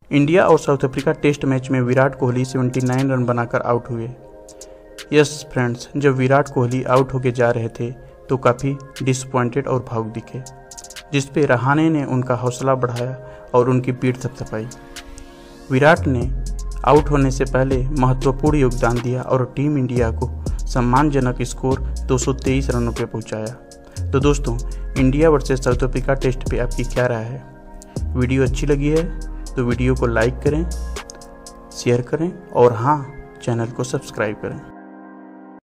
India और south Africa test match में Virat Kohli 79 run बनाकर आउट हुए। यस फ्रेंड्स, जब विराट कोहली आउट होके जा रहे थे तो काफ़ी डिसअपॉइंटेड और भावुक दिखे, जिस पे रहाणे ने उनका हौसला बढ़ाया और उनकी पीठ थपथपाई। विराट ने आउट होने से पहले महत्वपूर्ण योगदान दिया और टीम इंडिया को सम्मानजनक स्कोर 223 रनों पे पहुंचाया। तो दोस्तों, India versus South Africa test पे आपकी क्या राय है? वीडियो अच्छी लगी है तो वीडियो को लाइक करें, शेयर करें और हाँ, चैनल को सब्सक्राइब करें।